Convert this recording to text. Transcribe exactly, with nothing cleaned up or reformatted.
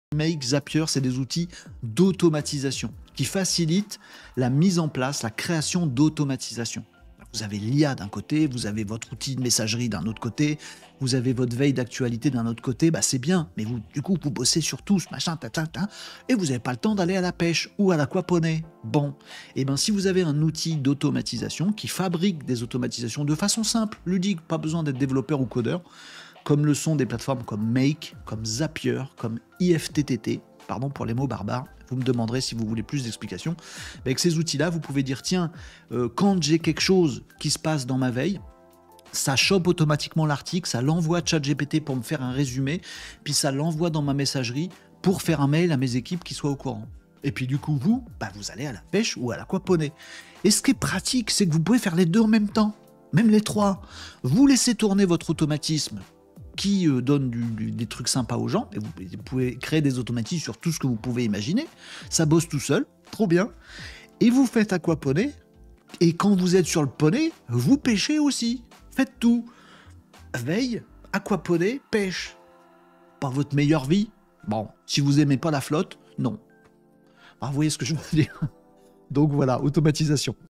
Make, Zapier, c'est des outils d'automatisation qui facilitent la mise en place, la création d'automatisation. Vous avez l'I A d'un côté, vous avez votre outil de messagerie d'un autre côté, vous avez votre veille d'actualité d'un autre côté, bah c'est bien, mais vous, du coup, vous bossez sur tous, machin, ta, ta, ta, et vous n'avez pas le temps d'aller à la pêche ou à l'aquaponie. Bon, et bien si vous avez un outil d'automatisation qui fabrique des automatisations de façon simple, ludique, pas besoin d'être développeur ou codeur, comme le sont des plateformes comme Make, comme Zapier, comme I F T T T, pardon pour les mots barbares, vous me demanderez si vous voulez plus d'explications. Avec ces outils-là, vous pouvez dire, tiens, euh, quand j'ai quelque chose qui se passe dans ma veille, ça chope automatiquement l'article, ça l'envoie à ChatGPT pour me faire un résumé, puis ça l'envoie dans ma messagerie pour faire un mail à mes équipes qui soient au courant. Et puis du coup, vous, bah, vous allez à la pêche ou à l'aquaponie. Et ce qui est pratique, c'est que vous pouvez faire les deux en même temps, même les trois. Vous laissez tourner votre automatisme qui euh, donne du, du, des trucs sympas aux gens, et vous, vous pouvez créer des automatismes sur tout ce que vous pouvez imaginer, ça bosse tout seul, trop bien, et vous faites aquaponie, et quand vous êtes sur le poney, vous pêchez aussi, faites tout, veille, aquaponie, pêche, pas votre meilleure vie, bon, si vous aimez pas la flotte, non, alors, vous voyez ce que je veux dire, donc voilà, automatisation.